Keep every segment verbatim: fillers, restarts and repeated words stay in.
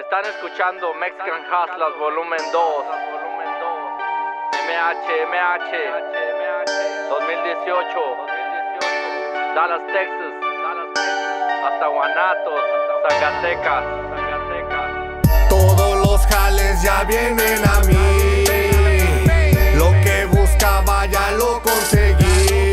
Están escuchando Mexican Hustlers Volumen dos. M H, M H, dos mil dieciocho. Dallas, Texas. Hasta Guanatos, Zacatecas. Todos los jales ya vienen a mí. Lo que buscaba ya lo conseguí.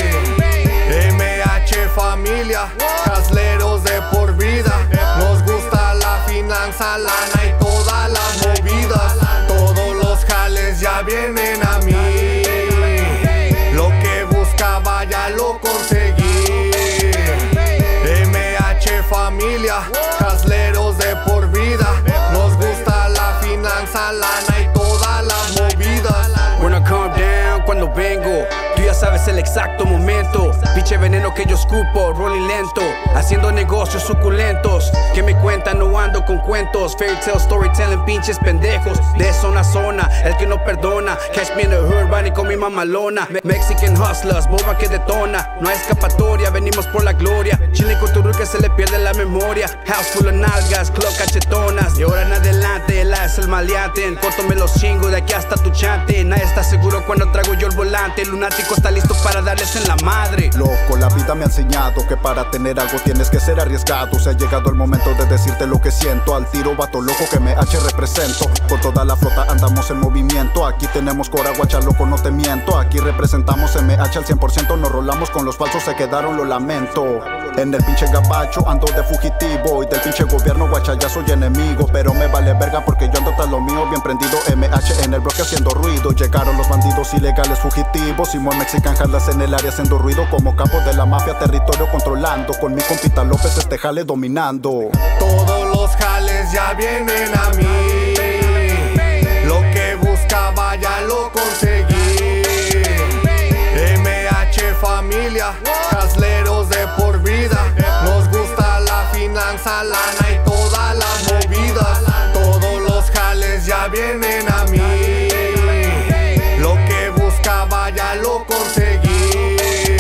M H familia, hustleros de por vida. Nos gusta la finanza, lana y todas las movidas. Todos los jales ya vienen a mí. Lo que buscaba ya lo conseguí. M H familia, hustleros de por vida. Nos gusta la finanza, lana y todas las movidas. When I calm down, cuando vengo, tú ya sabes el exacto momento. Pinche veneno que yo escupo, rolling lento, haciendo negocios suculentos. Que me cuentan, no ando con cuentos. Fairy tale storytelling, pinches pendejos. De zona a zona, el que no perdona. Catch me in the hood, riding con mi mamalona. Me Mexican hustlers, boba que detona. No hay escapatoria, venimos por la gloria. Chile con tu que se le pierde la memoria. House full of nalgas, club cachetonas. De ahora en adelante, el A es el maleante. En corto me los chingo, de aquí hasta tu chante. Nadie está seguro cuando traigo yo el volante. El lunático está listo para darles en la madre. Loco, la vida me ha enseñado que para tener algo tienes que ser arriesgado. Se ha llegado el momento de decirte lo que siento. Al tiro, vato loco que me H represento. Por toda la flota andamos en movimiento. Aquí tenemos coraguacha, loco, no te miento. Aquí representamos M H al cien por ciento. Nos rolamos con los falsos, se quedaron, lo lamento. En el pinche gabacho ando de fugitivo. Y del pinche gobierno, guacha, ya soy enemigo. Pero me vale verga porque yo ando tras lo mío. Bien prendido, M H en el bloque haciendo ruido. Llegaron los bandidos ilegales fugitivos. Simón Mexican Hustlas en el área haciendo ruido. Como capos de la mafia, territorio controlando. Con mi compita López este jale dominando. Todos los jales ya vienen a mí. Lo que buscaba ya lo conseguí. M H familia, hustleros de por vida. Nos gusta la finanza, lana y todas las movidas. Todos los jales ya vienen a mí. Lo que buscaba ya lo conseguí.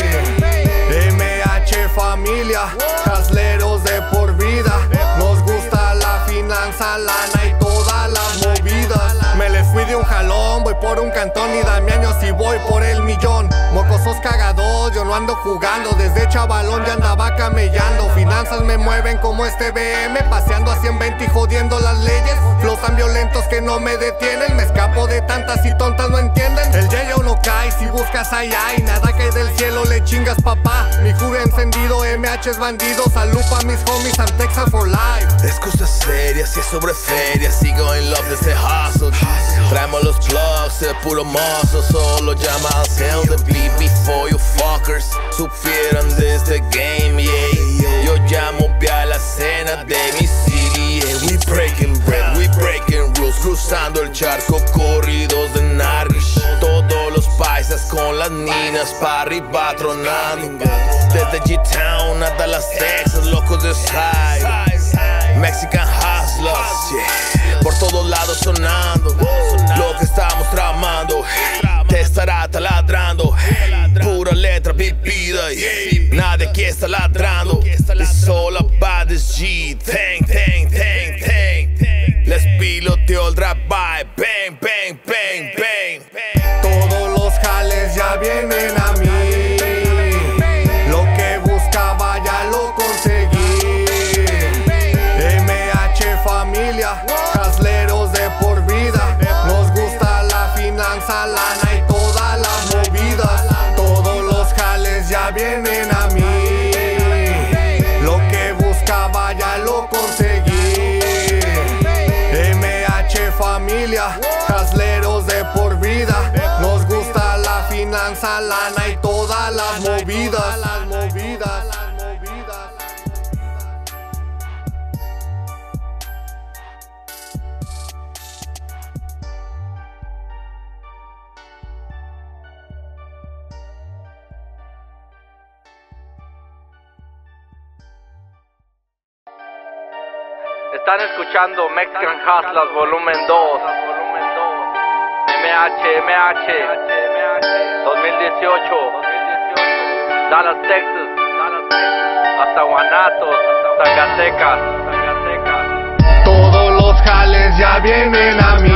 M H familia, hustleros de por vida. Nos gusta la finanza, lana y todas las movidas. Me les fui de un jalón, voy por un cantón y dame años y voy por el millón. Mocosos cagados, yo no ando jugando. Desde chavalón ya andaba camellando. Finanzas me mueven como este B M, paseando a cien veinte y jodiendo las leyes. Flows tan violentos que no me detienen. Me escapo de tantas y tontas no entienden. El yayo no cae, si buscas ahí hay. Nada cae del cielo, le chingas papá. Mi juve encendido, M H es bandido. Salud pa' mis homies, and Texas for life. Es cosa seria, si es sobre feria. Sigo en love de ese hustle. Traemos los plugs, de puro mozo. Solo llama al cel de beat before you fuckers supieran de este game, yeah. Yo ya moví a la escena de mi city, yeah. We breaking bread, we breaking rules. Cruzando el charco, corridos de narcos. Todos los paisas con las ninas pa' arriba tronando. Desde G-Town hasta las Texas, locos de side. Mexican hustlers, yeah. Por todos lados sonando lo que estamos tramando. Te estará taladrando, pura letra vivida, yeah. Nadie aquí está ladrando. It's all about this G, tang, tang, tang, tang. Les piloteo el drop by, bang, bang, bang, bang. Todos los jales ya vienen a mí. Lo que buscaba ya lo conseguí. M H familia, hustleros de por vida. Nos gusta la finanza, lana y todas las movidas. Todos los jales ya vienen a mí. Lo que buscaba ya lo conseguí. M H familia, hustleros de por vida. Nos gusta la finanza, lana y todas las movidas. Las movidas. Están escuchando Mexican Hustlers Volumen dos. M H, M H, dos mil dieciocho. Dallas, Texas. Hasta Guanatos, Zacatecas. Todos los jales ya vienen a mí.